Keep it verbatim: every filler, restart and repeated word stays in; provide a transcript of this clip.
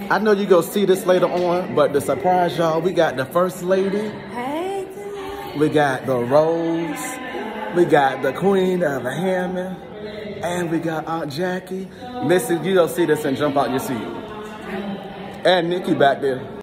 I know you gonna see this later on, but to surprise y'all, we got the first lady. Hey. We got the Rose. We got the Queen of Hammond. And we got Aunt Jackie. Missy, you gonna see this and jump out your seat. And Nikki back there.